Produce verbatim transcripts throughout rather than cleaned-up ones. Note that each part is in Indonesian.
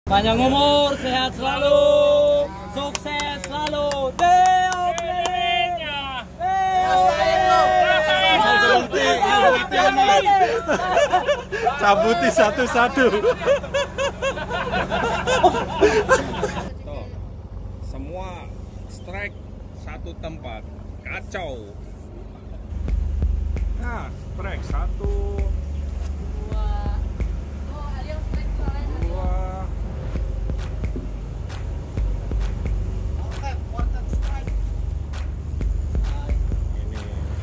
Panjang umur, sehat selalu, sukses selalu. Deoplenya. Cabuti satu-satu. Semua strike satu tempat, kacau. Nah, strike satu, dua, dua. Ini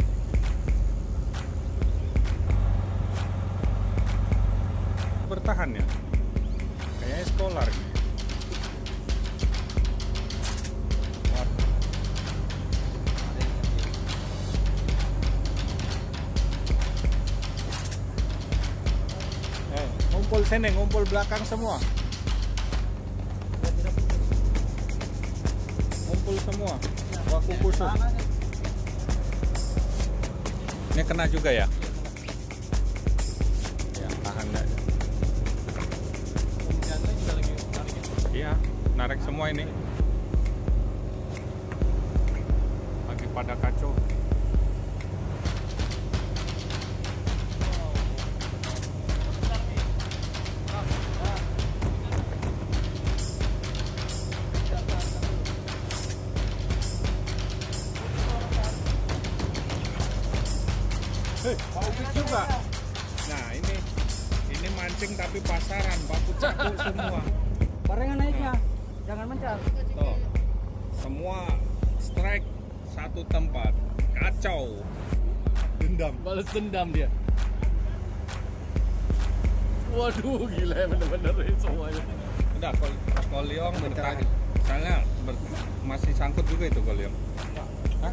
bertahan ya, kayaknya skolar. Ngumpul sini, ngumpul belakang semua. Ngumpul semua. Waku khusus. Ini kena juga ya? Ya, tahan aja. Iya, narik semua ini. Lagi pada kacau. Hei, paukit juga. Nah ini, ini mancing tapi pasaran, paukit satu semua. Barengan naiknya, jangan mencar. Tuh, semua strike satu tempat, kacau. Dendam. Balas dendam dia. Waduh, gila bener-bener semuanya. Udah, kol koliong bertahan. Soalnya ber masih sangkut juga itu koliong. Hah?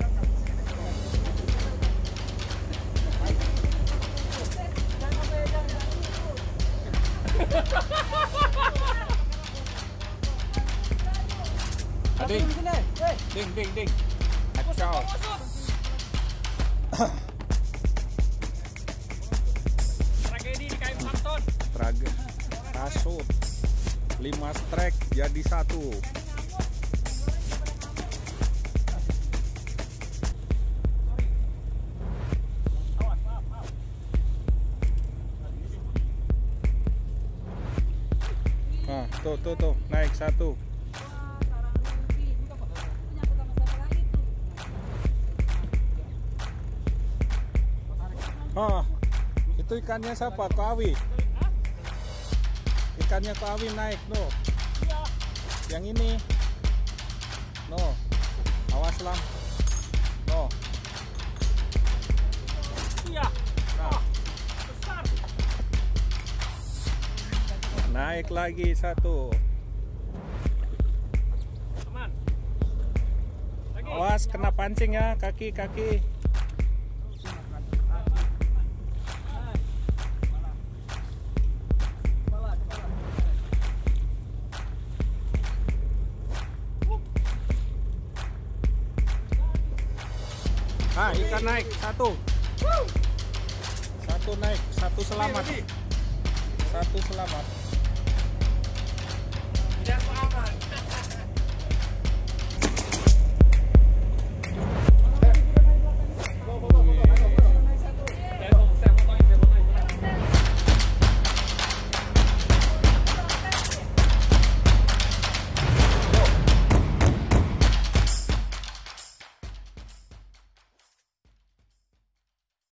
Ding, ding, ding, ding. Kacau. Tragedi di Kayu Samson. Trage, kasut. Lima strike jadi satu. Nah, tuh, tuh, tuh, naik satu. Oh, itu ikannya siapa? Kawi. Ikannya kawi naik, no. Yang ini, no. Awas lah, no. Iya. Nah, Besar. naik lagi satu. Aman. Lagi. Awas kena pancing ya, kaki-kaki. Ah, ikan naik satu. Satu naik, satu selamat. Satu selamat.